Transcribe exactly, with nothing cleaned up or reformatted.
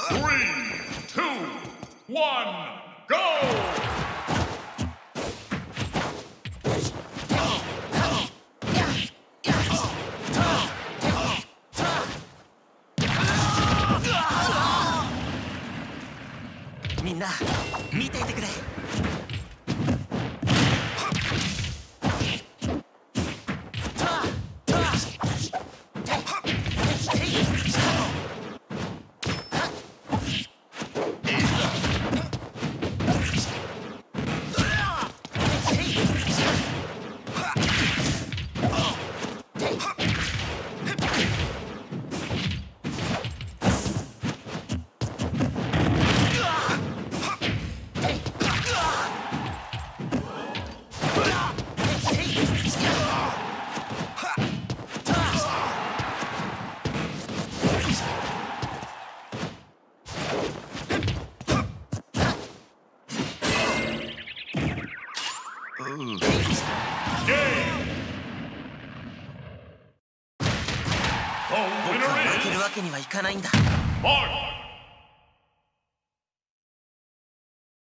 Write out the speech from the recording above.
Three, two, one, go! みんな見ていてくれ。僕は負けるわけにはいかないんだ。